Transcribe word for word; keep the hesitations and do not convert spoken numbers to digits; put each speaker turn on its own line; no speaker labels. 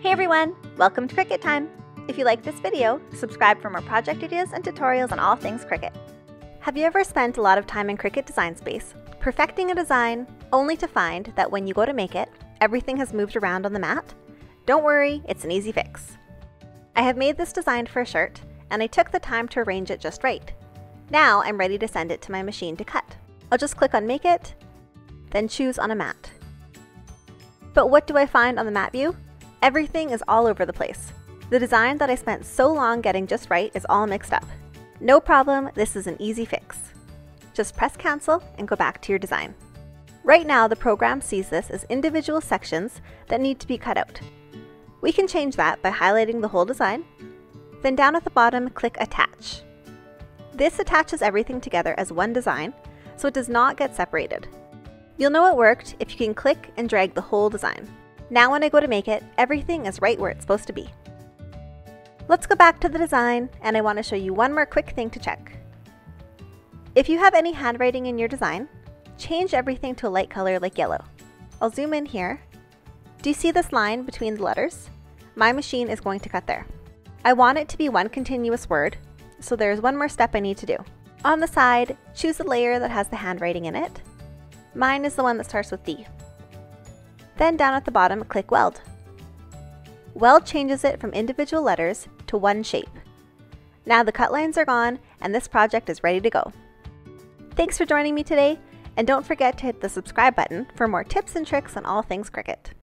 Hey everyone, welcome to Cricut Time. If you like this video, subscribe for more project ideas and tutorials on all things Cricut. Have you ever spent a lot of time in Cricut Design Space, perfecting a design, only to find that when you go to make it, everything has moved around on the mat? Don't worry, it's an easy fix. I have made this design for a shirt, and I took the time to arrange it just right. Now I'm ready to send it to my machine to cut. I'll just click on Make It, then choose on a mat. But what do I find on the mat view? Everything is all over the place. The design that I spent so long getting just right is all mixed up. No problem, this is an easy fix. Just press cancel and go back to your design. Right now the program sees this as individual sections that need to be cut out. We can change that by highlighting the whole design, then down at the bottom click Attach. This attaches everything together as one design, so it does not get separated. You'll know it worked if you can click and drag the whole design. Now when I go to make it, everything is right where it's supposed to be. Let's go back to the design, and I want to show you one more quick thing to check. If you have any handwriting in your design, change everything to a light color like yellow. I'll zoom in here. Do you see this line between the letters? My machine is going to cut there. I want it to be one continuous word, so there's one more step I need to do. On the side, choose the layer that has the handwriting in it. Mine is the one that starts with D. Then down at the bottom, click Weld. Weld changes it from individual letters to one shape. Now the cut lines are gone and this project is ready to go. Thanks for joining me today, and don't forget to hit the subscribe button for more tips and tricks on all things Cricut.